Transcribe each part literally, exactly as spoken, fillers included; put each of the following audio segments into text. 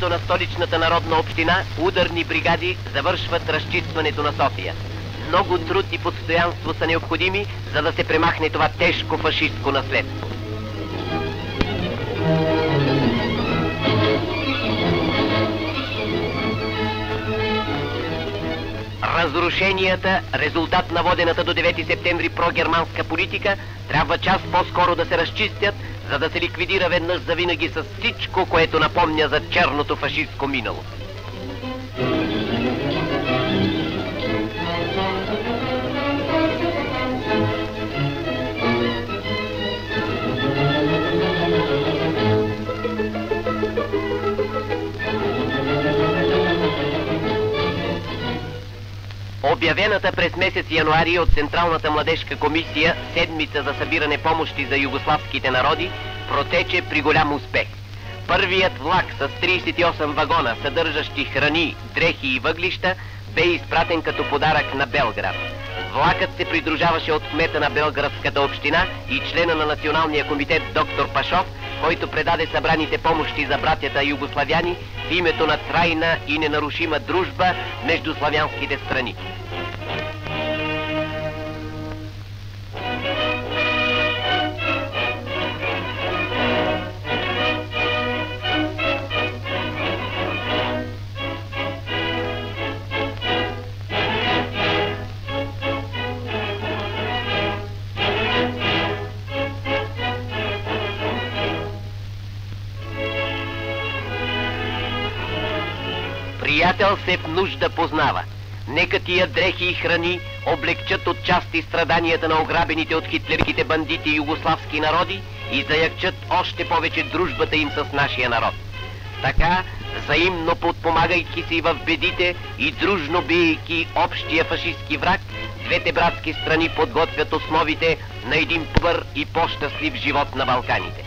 името на столичната народна община ударни бригади завършват разчистването на София. Много труд и постоянство са необходими, за да се премахне това тежко фашистско наследство. Разрушенията, резултат на водената до девети септември прогерманска политика, трябва час по-скоро да се разчистят, за да се ликвидира веднъж завинаги с всичко, което напомня за черното фашистско минало. Обявената през месец януари от Централната младежка комисия седмица за събиране помощи за югославските народи протече при голям успех. Първият влак с тридесет и осем вагона, съдържащи храни, дрехи и въглища, бе изпратен като подарък на Белград. Влакът се придружаваше от кмета на Белградската община и члена на Националния комитет доктор Пашов, който предаде събраните помощи за братята югославяни в името на трайна и ненарушима дружба между славянските страни. Приятел се в нужда познава. Нека тия дрехи и храни облегчат от части страданията на ограбените от хитлерските бандити югославски народи и заякчат още повече дружбата им с нашия народ. Така, взаимно подпомагайки се в бедите и дружно биейки общия фашистски враг, двете братски страни подготвят основите на един добър и по-щастлив живот на Балканите.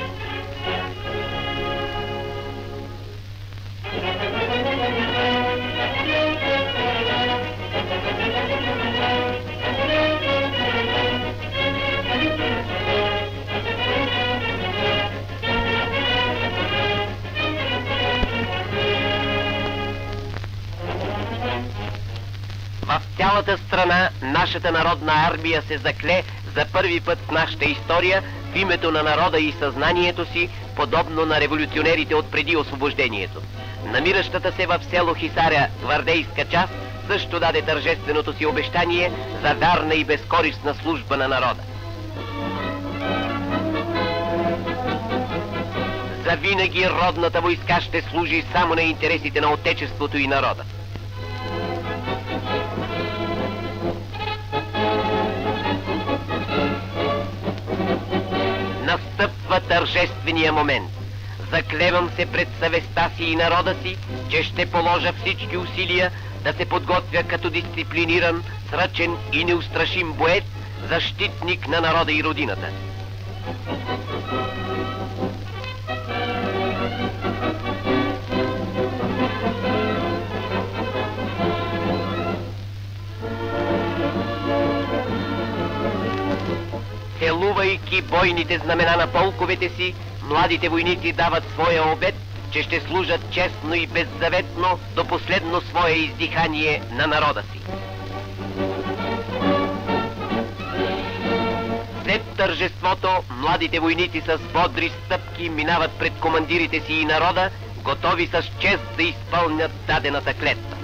В цялата страна нашата народна армия се закле за първи път в нашата история в името на народа и съзнанието си, подобно на революционерите от преди освобождението. Намиращата се в село Хисаря гвардейска част също даде тържественото си обещание за вярна и безкористна служба на народа. Завинаги родната войска ще служи само на интересите на отечеството и народа. Настъпва тържествения момент. Заклевам се пред съвестта си и народа си, че ще положа всички усилия да се подготвя като дисциплиниран, сръчен и неустрашим боец, защитник на народа и родината. Целувайки бойните знамена на полковете си, младите войници дават своя обет, че ще служат честно и беззаветно до последно свое издихание на народа си. След тържеството, младите войници с бодри стъпки минават пред командирите си и народа, готови с чест да изпълнят дадената клетва.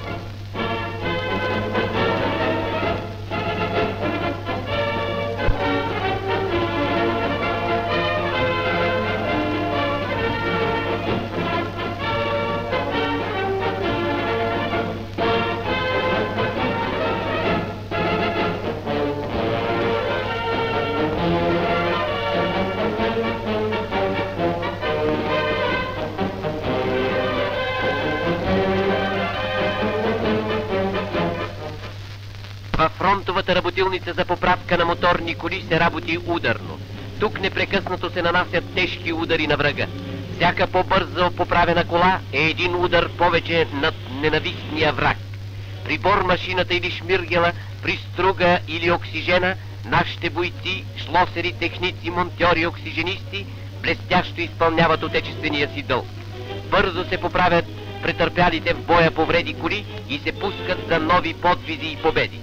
Във фронтовата работилница за поправка на моторни коли се работи ударно. Тук непрекъснато се нанасят тежки удари на врага. Всяка по-бързо поправена кола е един удар повече над ненавистния враг. При бормашината или шмиргела, при струга или оксижена, нашите бойци, шлосери, техници, монтьори, оксиженисти блестящо изпълняват отечествения си дълг. Бързо се поправят претърпялите в боя повреди коли и се пускат за нови подвизи и победи.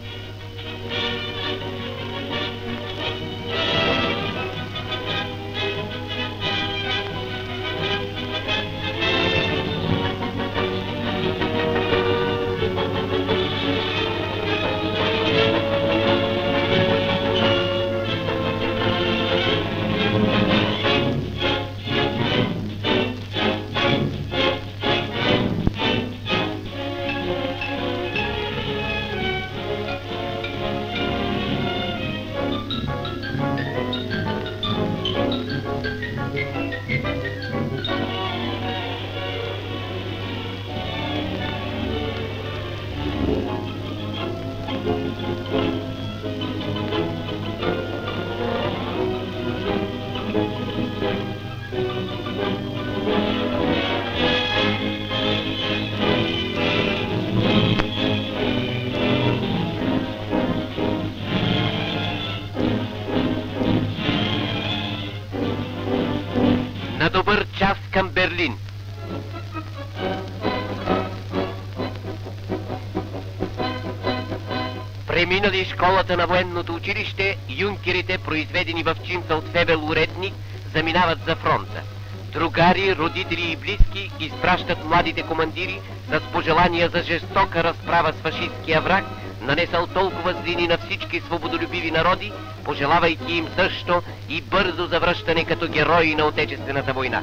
На добър час към Берлин. Преминали школата на военното училище, юнкерите, произведени в чин фелдфебел уредник, заминават за фронта. Другари, родители и близки изпращат младите командири с пожелания за жестока разправа с фашистския враг, нанесъл толкова злини на всички свободолюбиви народи, пожелавайки им също и бързо завръщане като герои на Отечествената война.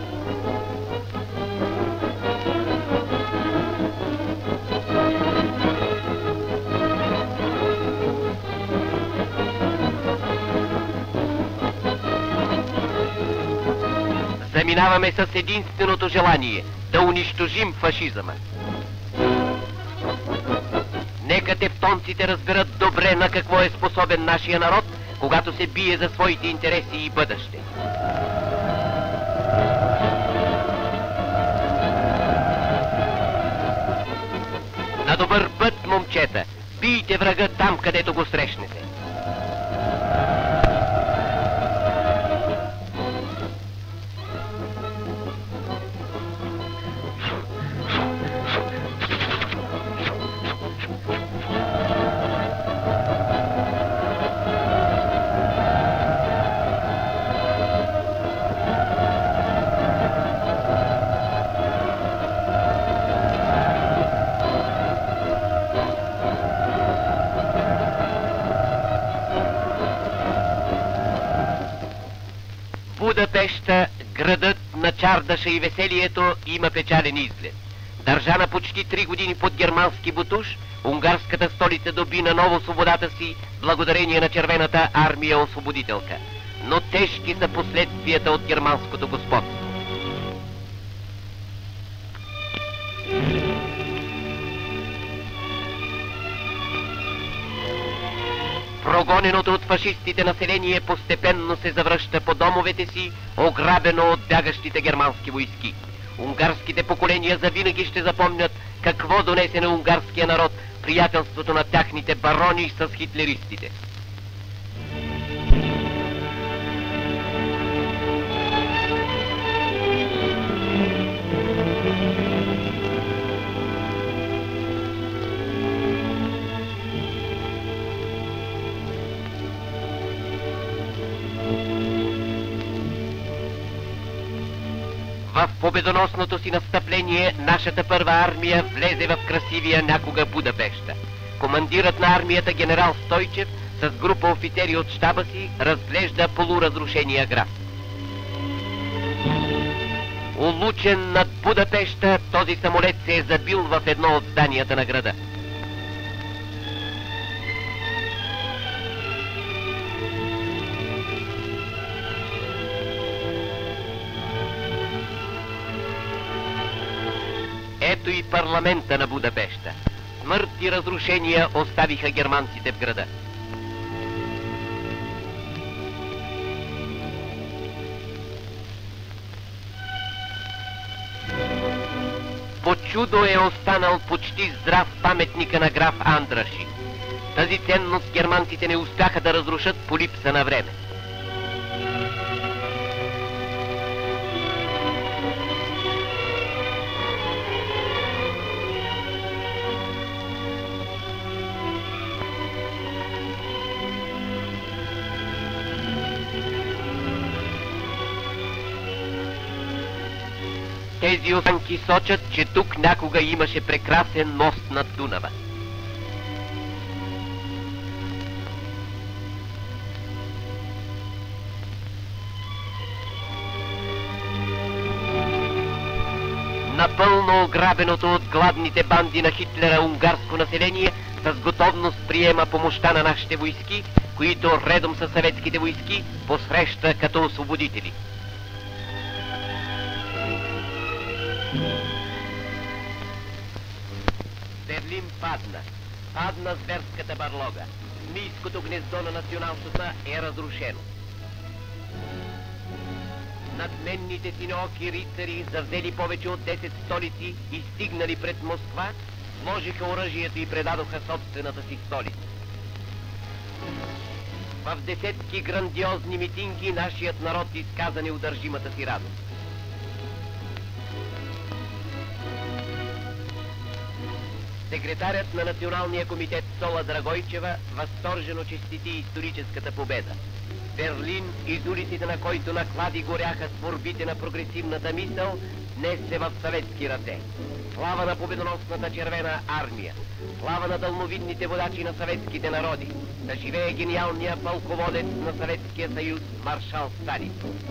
Заминаваме с единственото желание – да унищожим фашизъма. Нека тевтонците разберат добре на какво е способен нашия народ, когато се бие за своите интереси и бъдеще. На добър път, момчета! Бийте врага там, където го срещнете. Будапеща, градът на чардаша и веселието, има печален изглед. Държана почти три години под германски бутуш, унгарската столица доби наново свободата си благодарение на Червената армия освободителка. Но тежки са последствията от германското господство. Прогоненото от фашистите население постепенно се завръща по домовете си, ограбено от бягащите германски войски. Унгарските поколения завинаги ще запомнят какво донесе на унгарския народ приятелството на тяхните барони с хитлеристите. В победоносното си настъпление нашата първа армия влезе в красивия някога Будапеща. Командирът на армията генерал Стойчев с група офицери от щаба си разглежда полуразрушения град. Улучен над Будапеща, този самолет се е забил в едно от зданията на града. Ето и парламента на Будапеща. Смърт и разрушения оставиха германците в града. По чудо е останал почти здрав паметника на граф Андраши. Тази ценност германците не успяха да разрушат по липса на време. Тези останки сочат, че тук някога имаше прекрасен мост над Дунава. Напълно ограбеното от гладните банди на Хитлера унгарско население с готовност приема помощта на нашите войски, които редом с съветските войски посреща като освободители. Берлин падна. Падна зверската барлога. Змийското гнездо на националността е разрушено. Надменните синеоки рицари, завзели повече от десет столици и стигнали пред Москва, сложиха оръжието и предадоха собствената си столица. В десетки грандиозни митинги нашият народ изказа неудържимата си радост. Секретарят на Националния комитет Сола Драгойчева възторжено честити историческата победа. Берлин, из улиците на който наклади горяха творбите на прогресивната мисъл, днес е в съветски ръце. Слава на победоносната червена армия! Слава на дълновидните водачи на съветските народи! Да живее гениалния пълководец на Съветския съюз маршал Сталин!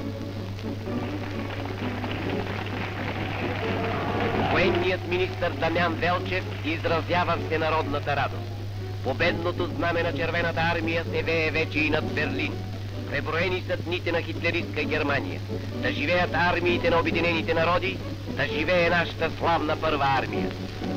Военният министър Дамян Велчев изразява всенародната радост. Победното знаме на червената армия се вее вече и над Берлин. Преброени са дните на хитлеристка Германия. Да живеят армиите на Обединените народи, да живее нашата славна първа армия.